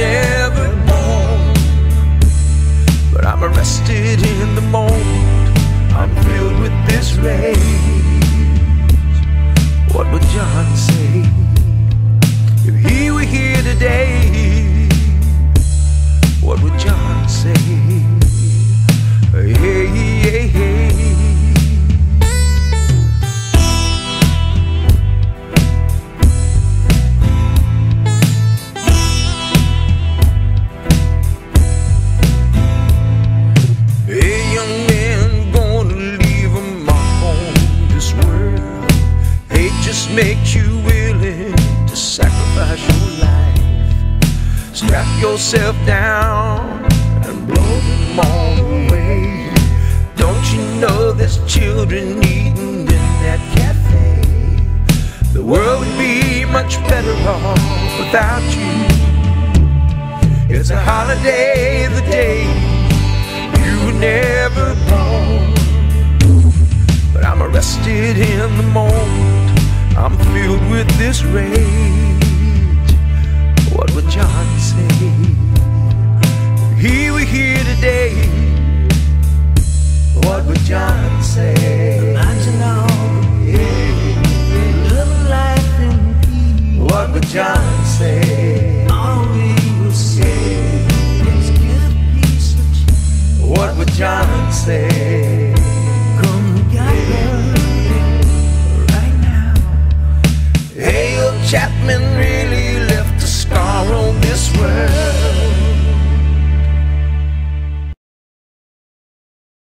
never born. But I'm arrested in the moment, I'm filled with this rage. What would John say if he were here today? What would John say? Hey, hey, hey. Hey, young man, gonna leave a mark on this world. Hate just makes you willing to sacrifice your life. Strap yourself down and blow them all away. Don't you know there's children eating in that cafe? The world would be much better off without you. It's a holiday the day you were never born. But I'm arrested in the moment, I'm filled with this rage. What would John say if he were here today? What would John say? Imagine all little life in peace. What would John say? All we will say is give peace a chance. What would John say? Come together right now. Hey, old Chapman,